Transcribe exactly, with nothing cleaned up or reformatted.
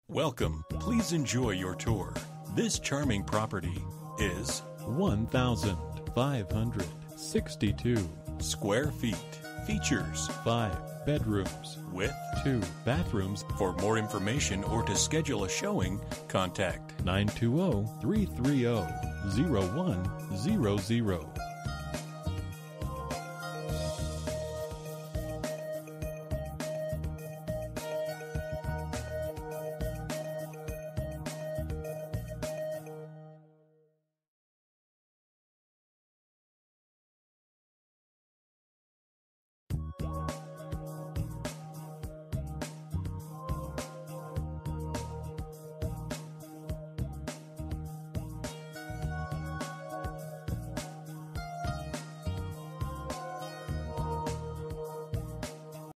Welcome. Please enjoy your tour. This charming property is one thousand five hundred sixty-two square feet. Features five bedrooms with two bathrooms. For more information or to schedule a showing, contact nine two zero, three three zero, zero one zero zero.